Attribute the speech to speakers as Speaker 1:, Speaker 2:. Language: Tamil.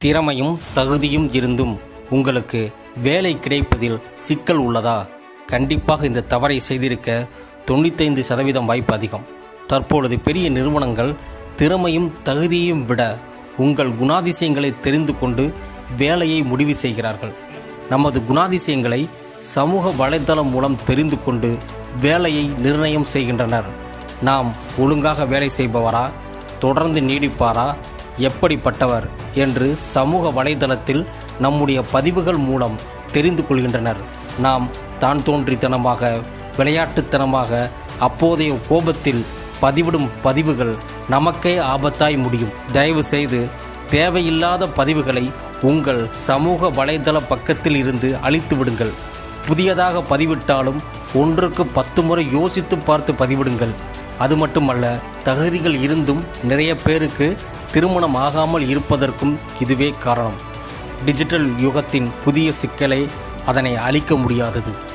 Speaker 1: திறமையும் தகுதியும் இருந்தும் உங்களுக்கு வேலை கிடைப்பதில் சிக்கல் உள்ளதா? கண்டிப்பாக இந்த தவறை செய்திருக்க 95% வாய்ப்பு அதிகம். தற்பொழுது பெரிய நிறுவனங்கள் திறமையும் தகுதியையும் விட உங்கள் குணாதிசயங்களை தெரிந்து கொண்டு வேலையை முடிவு செய்கிறார்கள். நமது குணாதிசயங்களை சமூக வலைதளம் மூலம் தெரிந்து கொண்டு வேலையை நிர்ணயம் செய்கின்றனர். நாம் ஒழுங்காக வேலை செய்பவரா, தொடர்ந்து நீடிப்பாரா, எப்படிப்பட்டவர் என்று சமூக வலைதளத்தில் நம்முடைய பதிவுகள் மூலம் தெரிந்து கொள்கின்றனர். நாம் தான் தோன்றித்தனமாக, விளையாட்டுத்தனமாக, அப்போதைய கோபத்தில் பதிவிடும் பதிவுகள் நமக்கே ஆபத்தாய் முடியும். தயவு செய்து தேவையில்லாத பதிவுகளை உங்கள் சமூக வலைதள பக்கத்தில் இருந்து அழித்து விடுங்கள். புதியதாக பதிவிட்டாலும் 1க்கு 10 முறை யோசித்து பார்த்து பதிவிடுங்கள். அது மட்டுமல்ல, தகுதிகள் இருந்தும் நிறைய பேருக்கு திருமணம் ஆகாமல் இருப்பதற்கும் இதுவே காரணம். டிஜிட்டல் யுகத்தின் புதிய சிக்கலை அதனை அழிக்க முடியாதது.